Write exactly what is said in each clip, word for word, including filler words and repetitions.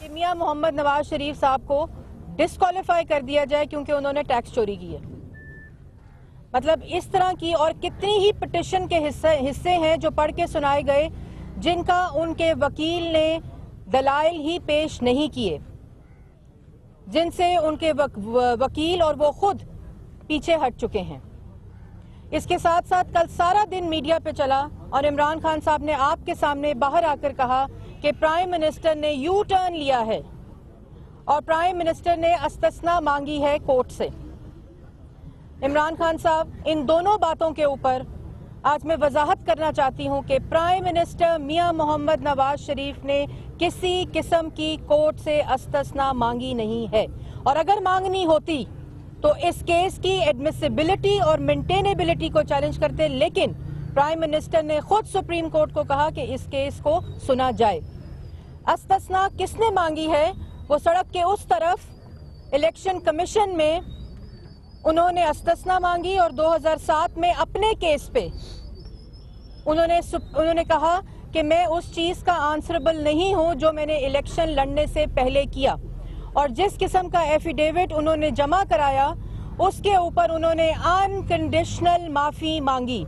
کہ میاں محمد نواز شریف صاحب کو ڈسکوالیفائی کر دیا جائے کیونکہ انہوں نے ٹیکس چوری کی ہے. مطلب اس طرح کی اور کتنی ہی پٹیشن کے حصے ہیں جو پڑھ کے سنائے گئے جن کا ان کے وکیل نے دلائل ہی پیش نہیں کیے، جن سے ان کے وکیل اور وہ خود پیچھے ہٹ چکے ہیں. اس کے ساتھ ساتھ کل سارا دن میڈیا پہ چلا اور عمران خان صاحب نے آپ کے سامنے باہر آ کر کہا کہ پرائم منسٹر نے یو ٹرن لیا ہے اور پرائم منسٹر نے استثنا مانگی ہے کورٹ سے. عمران خان صاحب، ان دونوں باتوں کے اوپر آج میں وضاحت کرنا چاہتی ہوں کہ پرائم منسٹر میاں محمد نواز شریف نے کسی قسم کی کورٹ سے استثنا مانگی نہیں ہے، اور اگر مانگنی ہوتی تو اس کیس کی ایڈمیسیبلٹی اور مینٹینیبلٹی کو چیلنج کرتے، لیکن پرائم منسٹر نے خود سپریم کورٹ کو کہا کہ اس کیس کو سنا جائے. استثنا کس نے مانگی ہے؟ وہ سڑک کے اس طرف الیکشن کمیشن میں انہوں نے استثنا مانگی اور دو ہزار سات میں اپنے کیس پہ انہوں نے انہوں نے کہا کہ میں اس چیز کا آنسربل نہیں ہوں جو میں نے الیکشن لڑنے سے پہلے کیا، اور جس قسم کا ایفیڈیوٹ انہوں نے جمع کرایا اس کے اوپر انہوں نے انکنڈیشنل معافی مانگی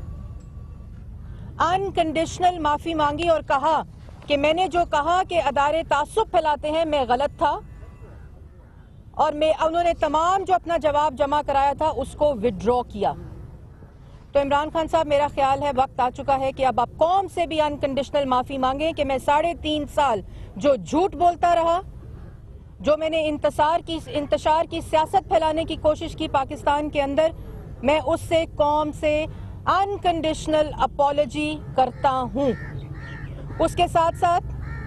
انکنڈیشنل معافی مانگی اور کہا کہ میں نے جو کہا کہ ادارے تعصب پھیلاتے ہیں میں غلط تھا، اور میں انہوں نے تمام جو اپنا جواب جمع کرایا تھا اس کو وڈرا کیا. تو عمران خان صاحب، میرا خیال ہے وقت آ چکا ہے کہ اب آپ قوم سے بھی انکنڈیشنل معافی مانگیں کہ میں ساڑھے تین سال جو جھوٹ بولتا رہا، جو میں نے انتصار کی انتشار کی سیاست پھیلانے کی کوشش کی پاکستان کے اندر، میں اس سے قوم سے انکنڈیشنل اپالوجی کرتا ہوں. اس کے ساتھ ساتھ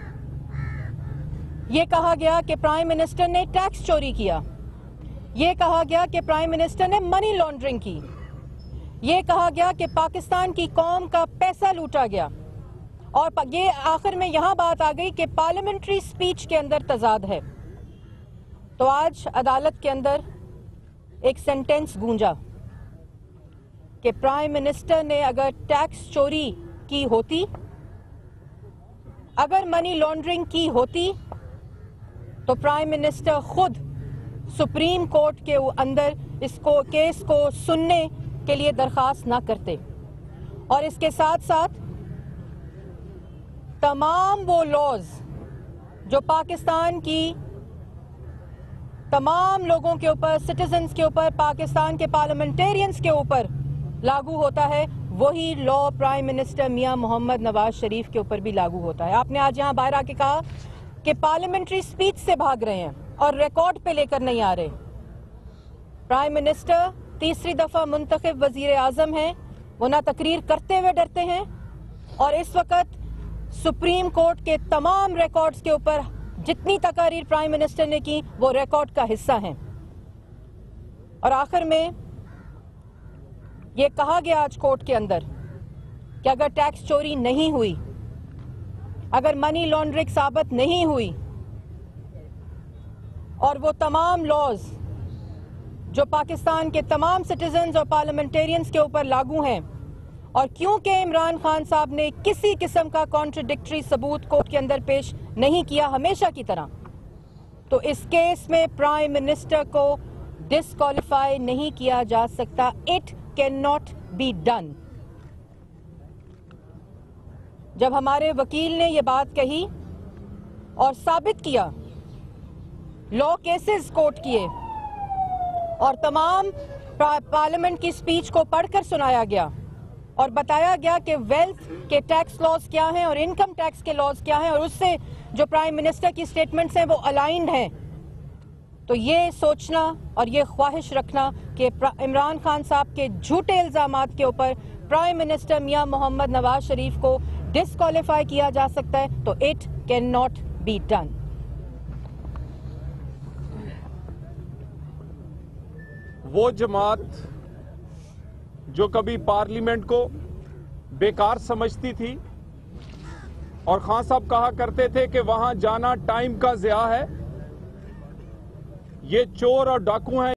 یہ کہا گیا کہ پرائم منسٹر نے ٹیکس چوری کیا، یہ کہا گیا کہ پرائم منسٹر نے منی لانڈرنگ کی، یہ کہا گیا کہ پاکستان کی قوم کا پیسہ لوٹا گیا، اور یہ آخر میں یہاں بات آ گئی کہ پارلیمنٹری سپیچ کے اندر تضاد ہے. تو آج عدالت کے اندر ایک سینٹنس گونجا کہ پرائم منسٹر نے اگر ٹیکس چوری کی ہوتی، اگر منی لانڈرنگ کی ہوتی، تو پرائم منسٹر خود سپریم کورٹ کے اندر اس کو کیس کو سننے کے لیے درخواست نہ کرتے. اور اس کے ساتھ ساتھ تمام وہ لاز جو پاکستان کی تمام لوگوں کے اوپر، سٹیزنز کے اوپر، پاکستان کے پارلیمنٹیرینز کے اوپر لاگو ہوتا ہے، وہی لا پرائم منسٹر میاں محمد نواز شریف کے اوپر بھی لاگو ہوتا ہے. آپ نے آج یہاں باہر آ کے کہا کہ پارلیمنٹری سپیچ سے بھاگ رہے ہیں اور ریکارڈ پہ لے کر نہیں آ رہے. پرائم منسٹر تیسری دفعہ منتخب وزیر اعظم ہیں، وہ نہ تقریر کرتے ہوئے ڈرتے ہیں، اور اس وقت سپریم کورٹ کے تمام ریکارڈز کے اوپر جتنی تقاریر پرائم منسٹر نے کی وہ ریکارڈ کا حصہ ہیں. اور آخر میں یہ کہا گیا آج کورٹ کے اندر کہ اگر ٹیکس چوری نہیں ہوئی، اگر منی لانڈرنگ ثابت نہیں ہوئی، اور وہ تمام لاز جو پاکستان کے تمام سٹیزنز اور پارلیمنٹیرینز کے اوپر لاگو ہیں، اور کیونکہ عمران خان صاحب نے کسی قسم کا کانٹرڈکٹری ثبوت کورٹ کے اندر پیش نہیں کیا ہمیشہ کی طرح، تو اس کیس میں پرائم منسٹر کو ڈسکوالیفائی نہیں کیا جا سکتا. It can not be done. جب ہمارے وکیل نے یہ بات کہی اور ثابت کیا، لا کیسز کوٹ کیے اور تمام پارلیمنٹ کی سپیچ کو پڑھ کر سنایا گیا اور بتایا گیا کہ ویلتھ کے ٹیکس لاز کیا ہیں اور انکم ٹیکس کے لاز کیا ہیں، اور اس سے جو پرائم منسٹر کی سٹیٹمنٹس ہیں وہ الائنڈ ہیں، تو یہ سوچنا اور یہ خواہش رکھنا کہ عمران خان صاحب کے جھوٹے الزامات کے اوپر پرائم منسٹر میاں محمد نواز شریف کو ڈسکوالیفائی کیا جا سکتا ہے، تو it can not be done. وہ جماعت جو کبھی پارلیمنٹ کو بیکار سمجھتی تھی اور خان صاحب کہا کرتے تھے کہ وہاں جانا ٹائم کا ضیاع ہے، یہ چور اور ڈاکو ہیں.